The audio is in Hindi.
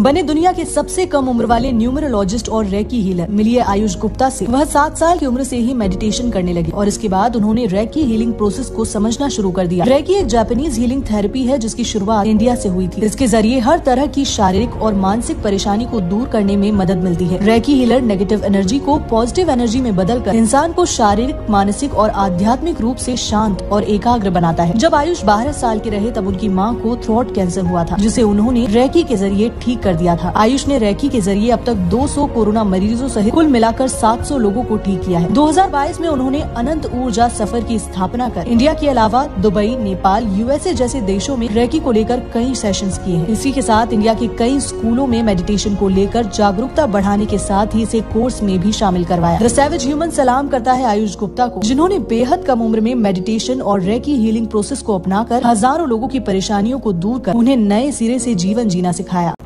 बने दुनिया के सबसे कम उम्र वाले न्यूमरोलॉजिस्ट और रेकी हीलर। मिलिए आयुष गुप्ता से। वह 7 साल की उम्र से ही मेडिटेशन करने लगे और इसके बाद उन्होंने रेकी हीलिंग प्रोसेस को समझना शुरू कर दिया। रेकी एक जापानीज हीलिंग थेरेपी है जिसकी शुरुआत इंडिया से हुई थी। इसके जरिए हर तरह की शारीरिक और मानसिक परेशानी को दूर करने में मदद मिलती है। रेकी हीलर नेगेटिव एनर्जी को पॉजिटिव एनर्जी में बदलकर इंसान को शारीरिक, मानसिक और आध्यात्मिक रूप से शांत और एकाग्र बनाता है। जब आयुष 12 साल के रहे तब उनकी मां को थ्रोट कैंसर हुआ था, जिसे उन्होंने रेकी के जरिए ठीक कर दिया था। आयुष ने रेकी के जरिए अब तक 200 कोरोना मरीजों सहित कुल मिलाकर 700 लोगों को ठीक किया है। 2022 में उन्होंने अनंत ऊर्जा सफर की स्थापना कर इंडिया के अलावा दुबई, नेपाल, यूएसए जैसे देशों में रेकी को लेकर कई सेशंस किए हैं। इसी के साथ इंडिया के कई स्कूलों में मेडिटेशन को लेकर जागरूकता बढ़ाने के साथ ही इसे कोर्स में भी शामिल करवाया। द सैवेज ह्यूमन सलाम करता है आयुष गुप्ता को, जिन्होंने बेहद कम उम्र में मेडिटेशन और रेकी हीलिंग प्रोसेस को अपनाकर हजारों लोगों की परेशानियों को दूर कर उन्हें नए सिरे से जीवन जीना सिखाया।